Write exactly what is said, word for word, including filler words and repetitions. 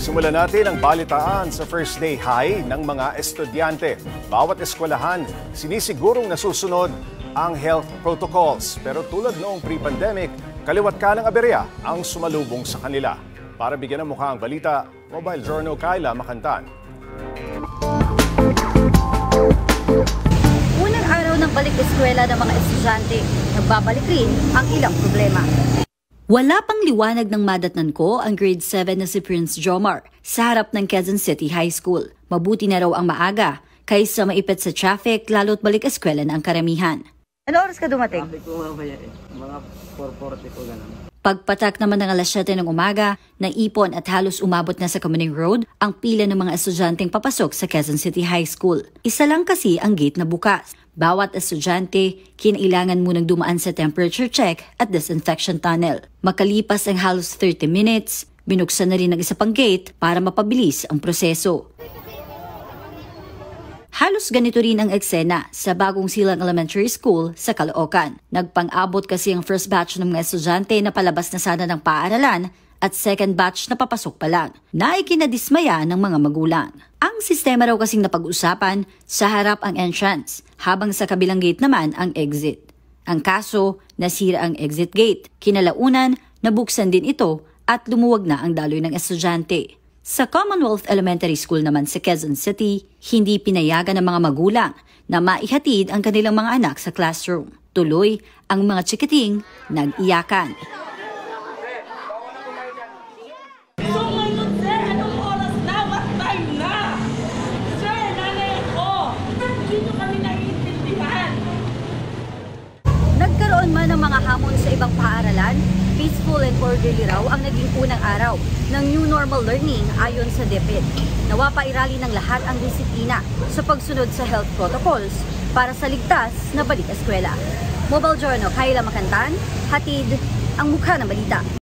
Simulan natin ang balitaan sa first day high ng mga estudyante. Bawat eskwelahan, sinisigurong nasusunod ang health protocols. Pero tulad noong pre-pandemic, kaliwat ka ng aberya ang sumalubong sa kanila. Para bigyan ng mukha ang balita, Mobile Journal Kayla Makantan. Unang araw ng balik-eskwela ng mga estudyante, nagbabalik rin ang ilang problema. Wala pang liwanag ng madatnan ko ang grade seven na si Prince Jomar sa harap ng Quezon City High School. Mabuti na raw ang maaga kaysa maipit sa traffic lalo't balik-eskwela na ang karamihan. Ano oras ka dumating? Traffic ko mamaya eh. Mga four forty po ganun. Pagpatak naman ng alas siyete ng umaga, naipon at halos umabot na sa Kamuning Road ang pila ng mga estudyanteng papasok sa Quezon City High School. Isa lang kasi ang gate na bukas. Bawat estudyante, kinailangan munang dumaan sa temperature check at disinfection tunnel. Makalipas ang halos thirty minutes, binuksan na rin ang isa pang gate para mapabilis ang proseso. Halos ganito rin ang eksena sa Bagong Silang Elementary School sa Caloocan. Nagpang-abot kasi ang first batch ng mga estudyante na palabas na sana ng paaralan at second batch na papasok pa lang, na ikinadismaya ng mga magulang. Ang sistema raw kasing napag-usapan, sa harap ang entrance, habang sa kabilang gate naman ang exit. Ang kaso, nasira ang exit gate. Kinalaunan, nabuksan din ito at lumuwag na ang daloy ng estudyante. Sa Commonwealth Elementary School naman sa Quezon City, hindi pinayagan ng mga magulang na maihatid ang kanilang mga anak sa classroom. Tuloy, ang mga chikiting nag-iyakan. Nagkaroon man ng mga hamon sa ibang paaralan, peaceful and orderly raw ang naging unang araw ng new normal learning ayon sa DepEd. Nawa pa irali ng lahat ang disiplina sa pagsunod sa health protocols para sa ligtas na balik-eskwela. Mobile Journal, Kayla Makantan, hatid ang mukha ng balita.